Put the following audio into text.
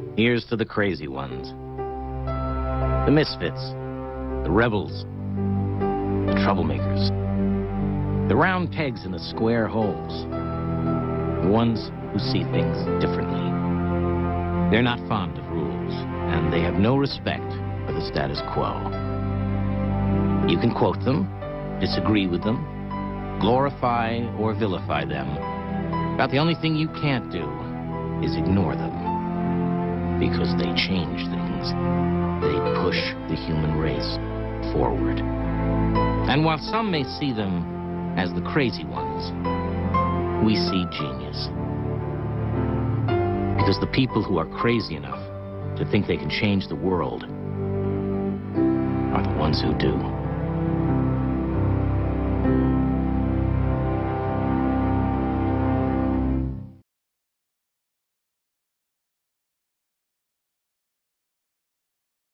Here's to the crazy ones. The misfits. The rebels. The troublemakers. The round pegs in the square holes. The ones who see things differently. They're not fond of rules, and they have no respect for the status quo. You can quote them, disagree with them, glorify or vilify them. About the only thing you can't do is ignore them. Because they change things. They push the human race forward. And while some may see them as the crazy ones, we see genius. Because the people who are crazy enough to think they can change the world are the ones who do.